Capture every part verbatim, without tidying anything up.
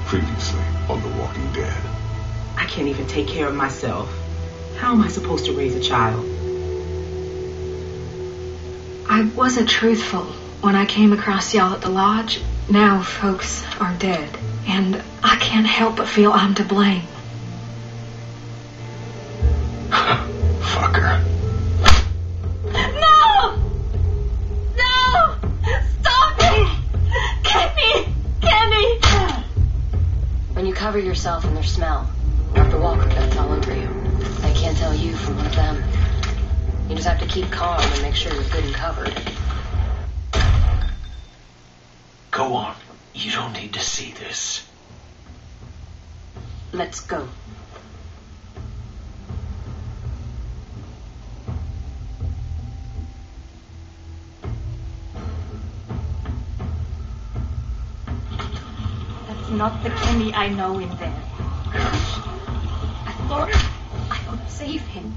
Previously on The Walking Dead. I can't even take care of myself. How am I supposed to raise a child? I wasn't truthful when I came across y'all at the lodge. Now folks are dead, and I can't help but feel I'm to blame. Fucker. No! No! Stop it! Kenny! Kenny! When you cover yourself in their smell, after Walker beds all over you, they can't tell you from one of them. You just have to keep calm and make sure you're good and covered. Go on. You don't need to see this. Let's go. That's not the Kenny I know in there. I thought I could save him.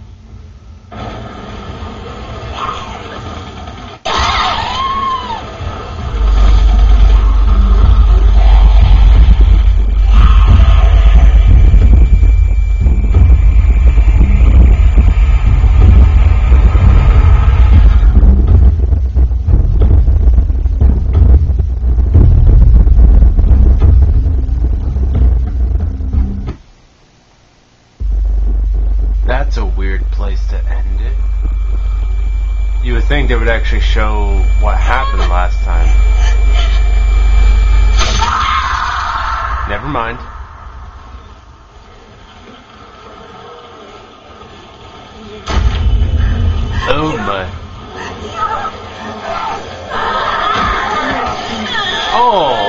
That's a weird place to end it. You would think they would actually show what happened last time. Never mind. Oh my. Oh.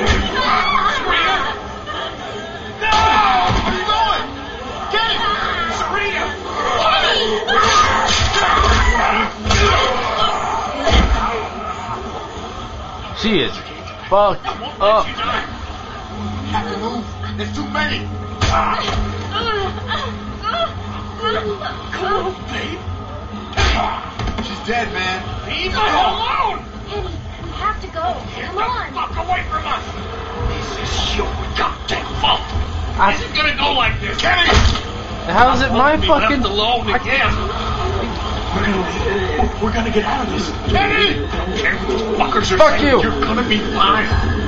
She is fucked up. There's too many. Come on, babe. She's dead, man. Leave her alone. Kenny, we have to go. Come on. Fuck away from us. This is your goddamn fault. I, Is it gonna go like this? Kenny! how is it my Be fucking... left alone again. We're gonna, we're gonna get out of this. Kenny! Kenny, these fuckers are Fuck saying you. You're gonna be fine.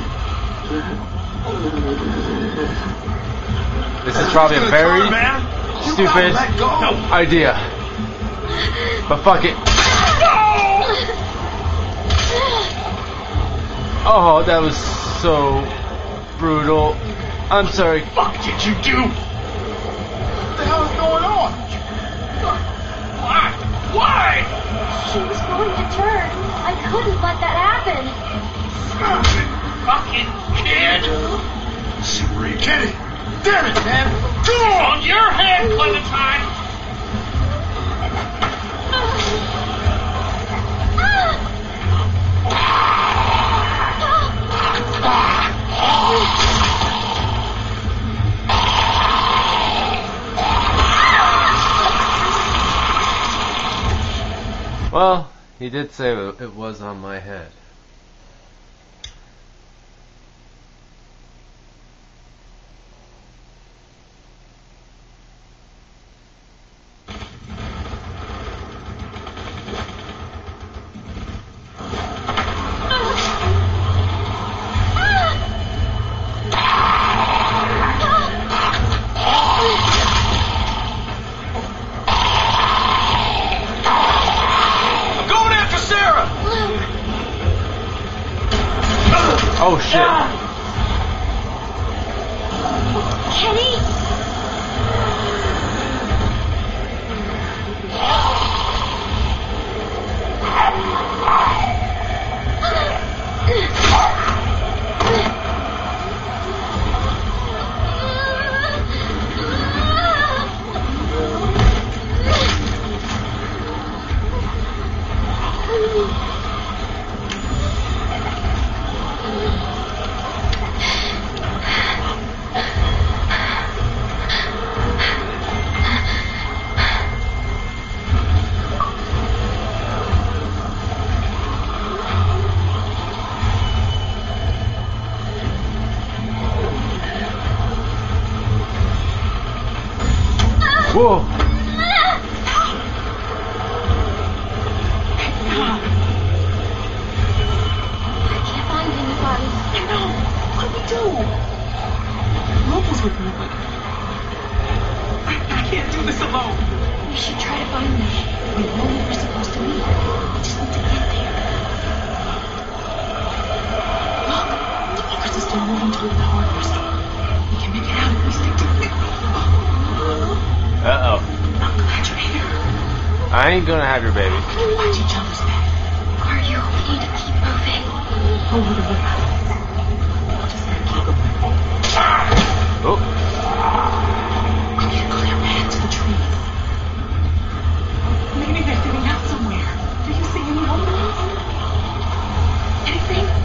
This is probably a very stupid idea. But fuck it. Oh, that was so brutal. I'm sorry. What the fuck did you do? What the hell is going on? Why? Why? She was going to turn. I couldn't let that happen. Stupid fucking kid. Sorry, Kenny. Damn it, man. Go on your head, Clementine. Well, he did say it was on my head. Oh shit. Kenny? Whoa. I can't find anybody. I know. What do we do? Rope was with me, but I, I can't do this alone. We should try to find them. We know where we're supposed to meet. We just need to get there. Look, the walkers are still moving toward the corners. We can make it out if we stick together. Uh-oh. I'm glad you're here. I ain't gonna have your baby. Watch each other's back. Are you? We need to keep moving. Oh, what a look. Just gotta keep going. Oh. I can't clear path to the trees. Maybe they're getting out somewhere. Do you see any openings? Anything?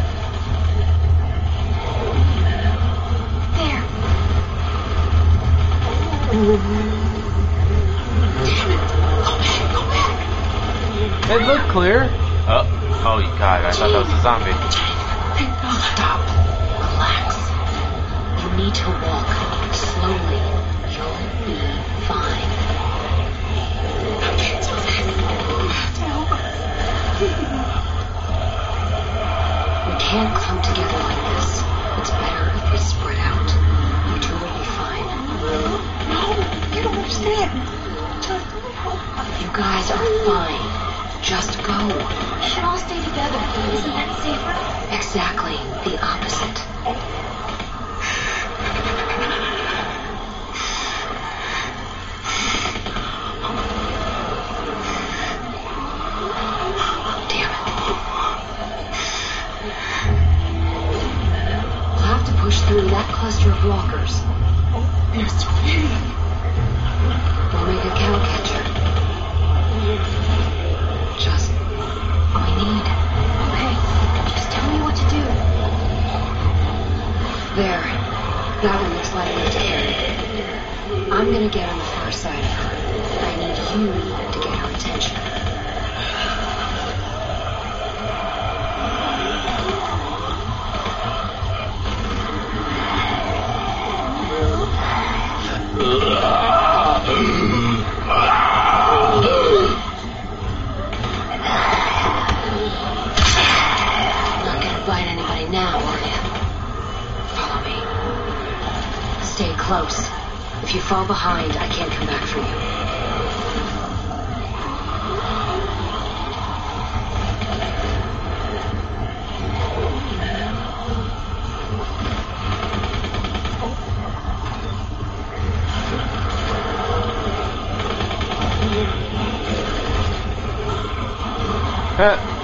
There. Damn it. Go back, go back. It looked clear. Oh. Oh, God. I thought that was a zombie. Thank God. Stop. Relax. You need to walk slowly. You'll be fine. I can't do that. You have to help us. We can't come together like this. It's better if we spread out. You two will be fine. No, you don't understand. Just help us. You guys are fine. Just go. We should all stay together. Isn't that safer? Exactly the opposite. Damn it. We'll have to push through that cluster of walkers. There's too many. We'll make a cow catcher. Just all we need. Okay. Just tell me what to do. There. That one looks likely to carry. I'm gonna get on the far side of her. I need you to get her attention. Not gonna bite anybody now, are you? Follow me. Stay close. If you fall behind, I can't come back for you. Huh.